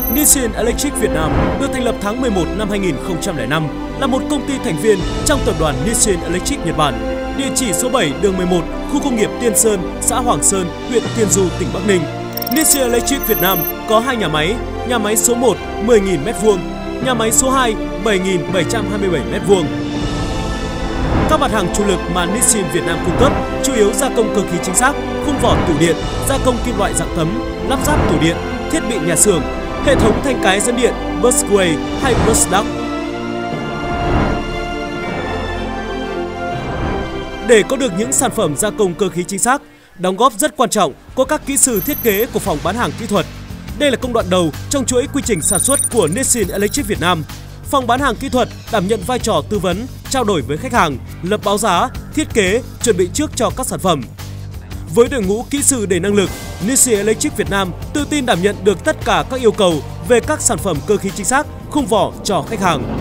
Nissin Electric Việt Nam được thành lập tháng 11 năm 2005, là một công ty thành viên trong tập đoàn Nissin Electric Nhật Bản. Địa chỉ số 7 đường 11, khu công nghiệp Tiên Sơn, xã Hoàng Sơn, huyện Tiên Du, tỉnh Bắc Ninh. Nissin Electric Việt Nam có 2 nhà máy số 1 10.000 m², nhà máy số 2 7.727 m². Các mặt hàng chủ lực mà Nissin Việt Nam cung cấp chủ yếu gia công cơ khí chính xác, khung vỏ tủ điện, gia công kim loại dạng tấm, lắp ráp tủ điện, thiết bị nhà xưởng, hệ thống thanh cái dẫn điện, busway hay bus duct. Để có được những sản phẩm gia công cơ khí chính xác, đóng góp rất quan trọng có các kỹ sư thiết kế của phòng bán hàng kỹ thuật. Đây là công đoạn đầu trong chuỗi quy trình sản xuất của Nissin Electric Việt Nam. Phòng bán hàng kỹ thuật đảm nhận vai trò tư vấn, trao đổi với khách hàng, lập báo giá, thiết kế, chuẩn bị trước cho các sản phẩm. Với đội ngũ kỹ sư đầy năng lực, Nissin Electric Việt Nam tự tin đảm nhận được tất cả các yêu cầu về các sản phẩm cơ khí chính xác, khung vỏ cho khách hàng.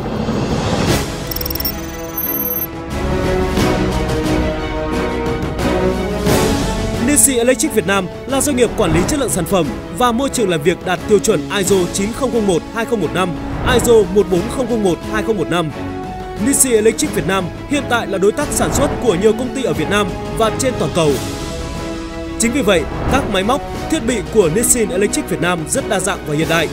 Nissin Electric Việt Nam là doanh nghiệp quản lý chất lượng sản phẩm và môi trường làm việc đạt tiêu chuẩn ISO 9001-2015, ISO 14001-2015. Nissin Electric Việt Nam hiện tại là đối tác sản xuất của nhiều công ty ở Việt Nam và trên toàn cầu. Chính vì vậy, các máy móc, thiết bị của Nissin Electric Việt Nam rất đa dạng và hiện đại.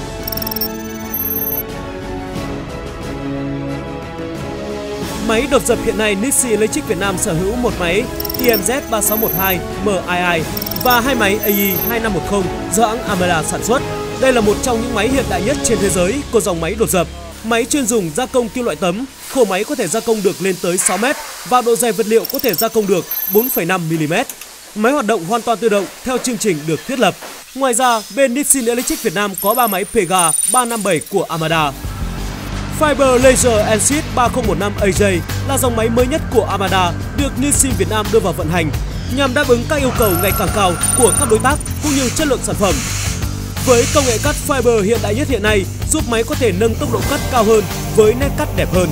Máy đột dập hiện nay Nissin Electric Việt Nam sở hữu một máy IMZ 3612 MII và hai máy AI 2510 do hãng Amada sản xuất. Đây là một trong những máy hiện đại nhất trên thế giới của dòng máy đột dập. Máy chuyên dùng gia công kim loại tấm, khổ máy có thể gia công được lên tới 6 m và độ dày vật liệu có thể gia công được 4,5 mm. Máy hoạt động hoàn toàn tự động theo chương trình được thiết lập. Ngoài ra, bên Nissin Electric Việt Nam có 3 máy Pega 357 của Amada. Fiber Laser Ensit 3015 AJ là dòng máy mới nhất của Amada được Nissin Việt Nam đưa vào vận hành nhằm đáp ứng các yêu cầu ngày càng cao của các đối tác cũng như chất lượng sản phẩm. Với công nghệ cắt fiber hiện đại nhất hiện nay, giúp máy có thể nâng tốc độ cắt cao hơn với nét cắt đẹp hơn.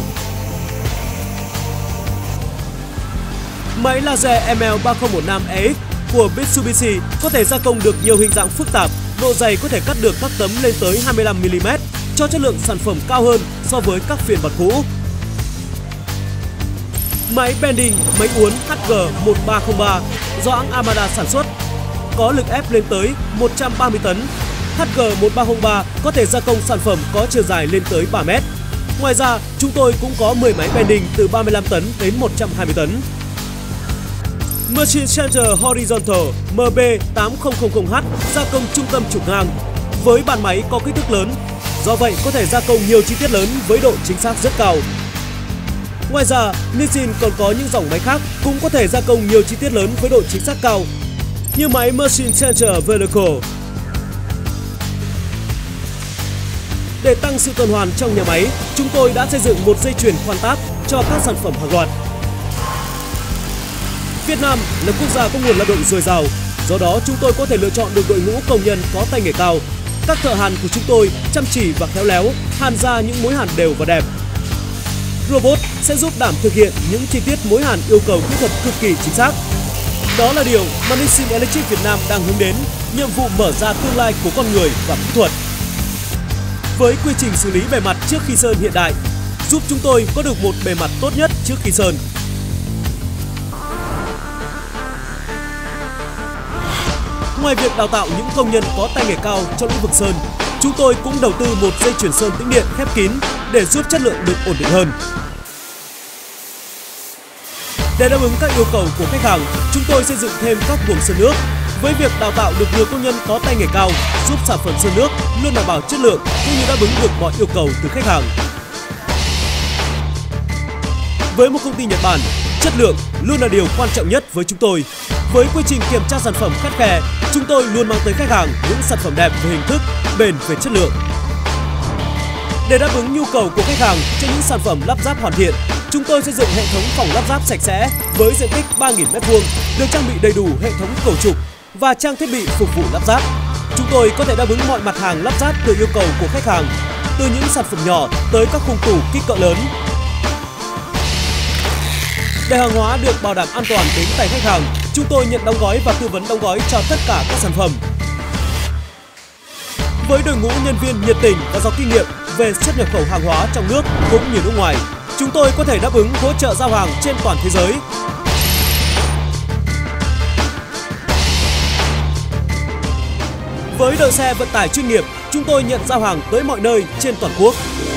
Máy laser ML3015EX của Mitsubishi có thể gia công được nhiều hình dạng phức tạp, độ dày có thể cắt được các tấm lên tới 25 mm, cho chất lượng sản phẩm cao hơn so với các phiên bản cũ. Máy bending, máy uốn HG1303 do hãng Amada sản xuất có lực ép lên tới 130 tấn. HG1303 có thể gia công sản phẩm có chiều dài lên tới 3 m. Ngoài ra, chúng tôi cũng có 10 máy bending từ 35 tấn đến 120 tấn. Machine Center Horizontal MB8000H gia công trung tâm trục ngang với bàn máy có kích thước lớn. Do vậy, có thể gia công nhiều chi tiết lớn với độ chính xác rất cao. Ngoài ra, Nissin còn có những dòng máy khác cũng có thể gia công nhiều chi tiết lớn với độ chính xác cao, như máy Machine Center Vertical. Để tăng sự tuần hoàn trong nhà máy, chúng tôi đã xây dựng một dây chuyền khoan tác cho các sản phẩm hàng loạt. Việt Nam là quốc gia có nguồn lao động dồi dào, do đó chúng tôi có thể lựa chọn được đội ngũ công nhân có tay nghề cao. Các thợ hàn của chúng tôi chăm chỉ và khéo léo, hàn ra những mối hàn đều và đẹp. Robot sẽ giúp đảm thực hiện những chi tiết mối hàn yêu cầu kỹ thuật cực kỳ chính xác. Đó là điều mà Nissin Electric Việt Nam đang hướng đến, nhiệm vụ mở ra tương lai của con người và kỹ thuật. Với quy trình xử lý bề mặt trước khi sơn hiện đại, giúp chúng tôi có được một bề mặt tốt nhất trước khi sơn. Ngoài việc đào tạo những công nhân có tay nghề cao trong lĩnh vực sơn, chúng tôi cũng đầu tư một dây chuyền sơn tĩnh điện khép kín để giúp chất lượng được ổn định hơn. Để đáp ứng các yêu cầu của khách hàng, chúng tôi xây dựng thêm các buồng sơn nước. Với việc đào tạo được nhiều công nhân có tay nghề cao, giúp sản phẩm sơn nước luôn đảm bảo chất lượng cũng như đáp ứng được mọi yêu cầu từ khách hàng. Với một công ty Nhật Bản, chất lượng luôn là điều quan trọng nhất với chúng tôi. Với quy trình kiểm tra sản phẩm khắt khe, chúng tôi luôn mang tới khách hàng những sản phẩm đẹp về hình thức, bền về chất lượng. Để đáp ứng nhu cầu của khách hàng cho những sản phẩm lắp ráp hoàn thiện, chúng tôi xây dựng hệ thống phòng lắp ráp sạch sẽ với diện tích 3.000 m², được trang bị đầy đủ hệ thống cầu trục và trang thiết bị phục vụ lắp ráp. Chúng tôi có thể đáp ứng mọi mặt hàng lắp ráp từ yêu cầu của khách hàng, từ những sản phẩm nhỏ tới các khung tủ kích cỡ lớn. Để hàng hóa được bảo đảm an toàn đến tay khách hàng, chúng tôi nhận đóng gói và tư vấn đóng gói cho tất cả các sản phẩm. Với đội ngũ nhân viên nhiệt tình và giàu kinh nghiệm về xuất nhập khẩu hàng hóa trong nước cũng như nước ngoài, chúng tôi có thể đáp ứng hỗ trợ giao hàng trên toàn thế giới. Với đội xe vận tải chuyên nghiệp, chúng tôi nhận giao hàng tới mọi nơi trên toàn quốc.